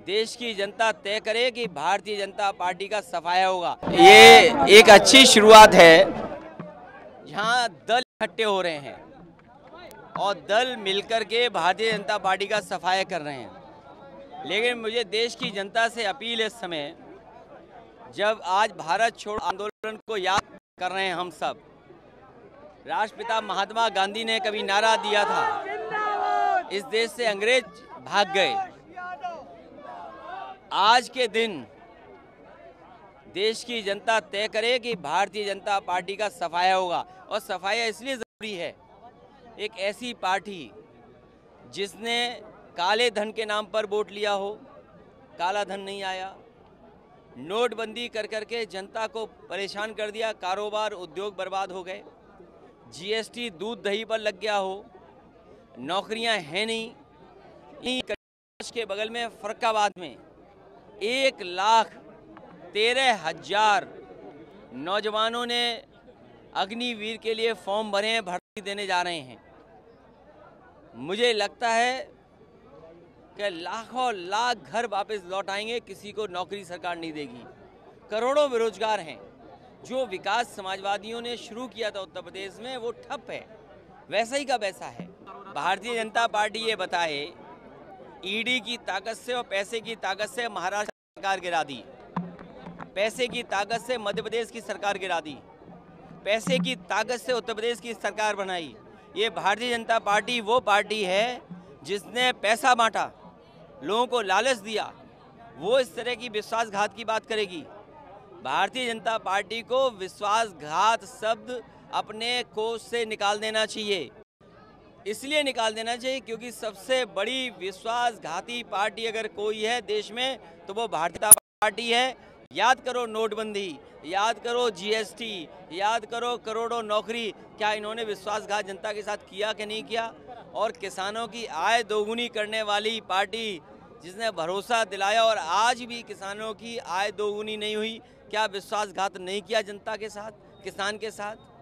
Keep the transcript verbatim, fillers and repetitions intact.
देश की जनता तय करे कि भारतीय जनता पार्टी का सफाया होगा। ये एक अच्छी शुरुआत है जहां दल इकट्ठे हो रहे हैं और दल मिलकर के भारतीय जनता पार्टी का सफाया कर रहे हैं। लेकिन मुझे देश की जनता से अपील है, इस समय जब आज भारत छोड़ो आंदोलन को याद कर रहे हैं हम सब, राष्ट्रपिता महात्मा गांधी ने कभी नारा दिया था, इस देश से अंग्रेज भाग गए। आज के दिन देश की जनता तय करे कि भारतीय जनता पार्टी का सफाया होगा। और सफाया इसलिए ज़रूरी है, एक ऐसी पार्टी जिसने काले धन के नाम पर वोट लिया हो, काला धन नहीं आया, नोटबंदी कर करके जनता को परेशान कर दिया, कारोबार उद्योग बर्बाद हो गए, जीएसटी दूध दही पर लग गया हो, नौकरियां हैं नहीं। के बगल में फर्रुखाबाद में एक लाख तेरह हजार नौजवानों ने अग्निवीर के लिए फॉर्म भरे हैं, भर्ती देने जा रहे हैं। मुझे लगता है कि लाखों लाख घर वापस लौट आएंगे, किसी को नौकरी सरकार नहीं देगी। करोड़ों बेरोजगार हैं। जो विकास समाजवादियों ने शुरू किया था उत्तर प्रदेश में वो ठप है, वैसा ही का वैसा है। भारतीय जनता पार्टी ये बताए, ईडी की ताकत से और पैसे की ताकत से महाराष्ट्र सरकार गिरा दी, पैसे की ताकत से मध्य प्रदेश की सरकार गिरा दी, पैसे की ताकत से उत्तर प्रदेश की सरकार बनाई। ये भारतीय जनता पार्टी वो पार्टी है जिसने पैसा बांटा, लोगों को लालच दिया, वो इस तरह की विश्वासघात की बात करेगी। भारतीय जनता पार्टी को विश्वासघात शब्द अपने कोश से निकाल देना चाहिए। इसलिए निकाल देना चाहिए क्योंकि सबसे बड़ी विश्वासघाती पार्टी अगर कोई है देश में तो वो भारतीय जनता पार्टी है। याद करो नोटबंदी, याद करो जीएसटी, याद करो करोड़ों नौकरी, क्या इन्होंने विश्वासघात जनता के साथ किया कि नहीं किया? और किसानों की आय दोगुनी करने वाली पार्टी जिसने भरोसा दिलाया और आज भी किसानों की आय दोगुनी नहीं हुई, क्या विश्वासघात नहीं किया जनता के साथ, किसान के साथ?